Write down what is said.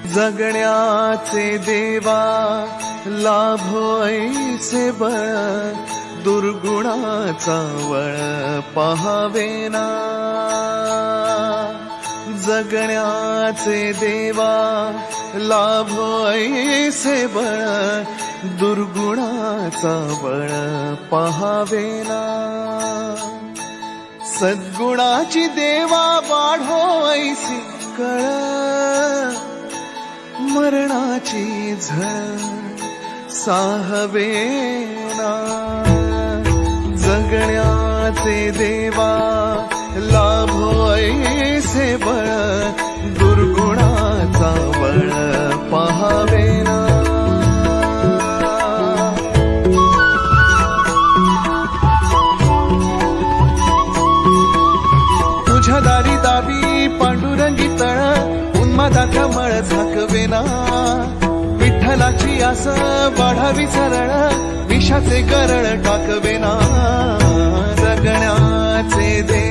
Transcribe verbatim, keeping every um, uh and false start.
जगण्याचे देवा लाभो ऐसे बळ, दुर्गुणाचा वळ पहावेना। जगण्याचे देवा लाभो ऐसे बळ, दुर्गुणाचा बळ पहावेना। सद्गुणाची देवा वाढो ऐसी कळ, मरणाची झळ साहवेना। जगण्याचे देवा लाभो ऐसे बळ, दुर्गुणाचा बळ पहावेना। तुझ्या दारी दावी पांडुरंगी तळ, उन्मादाचा मळ झाकवेना। विठ्ठलाची आस वाढावी सरळ, विषाचे गरळ टाकवेना। जगण्याचे दे